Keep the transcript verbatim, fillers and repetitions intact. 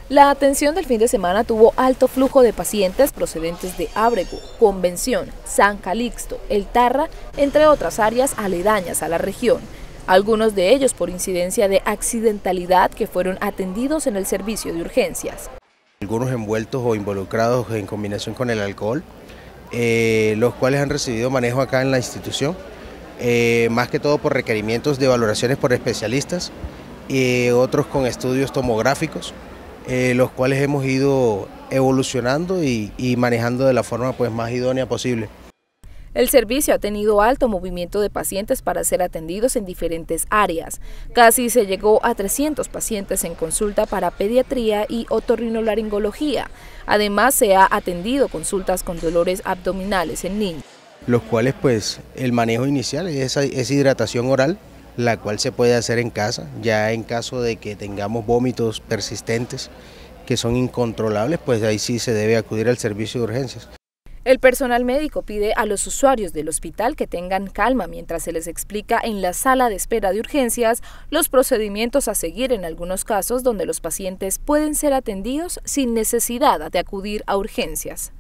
La atención del fin de semana tuvo alto flujo de pacientes procedentes de Ábrego, Convención, San Calixto, El Tarra, entre otras áreas aledañas a la región. Algunos de ellos por incidencia de accidentalidad que fueron atendidos en el servicio de urgencias. Algunos envueltos o involucrados en combinación con el alcohol, eh, los cuales han recibido manejo acá en la institución, eh, más que todo por requerimientos de valoraciones por especialistas, y otros con estudios tomográficos, eh, los cuales hemos ido evolucionando y, y manejando de la forma pues, más idónea posible. El servicio ha tenido alto movimiento de pacientes para ser atendidos en diferentes áreas. Casi se llegó a trescientos pacientes en consulta para pediatría y otorrinolaringología. Además, se ha atendido consultas con dolores abdominales en niños. Los cuales, pues, el manejo inicial es esa hidratación oral, la cual se puede hacer en casa, ya en caso de que tengamos vómitos persistentes que son incontrolables, pues ahí sí se debe acudir al servicio de urgencias. El personal médico pide a los usuarios del hospital que tengan calma mientras se les explica en la sala de espera de urgencias los procedimientos a seguir en algunos casos donde los pacientes pueden ser atendidos sin necesidad de acudir a urgencias.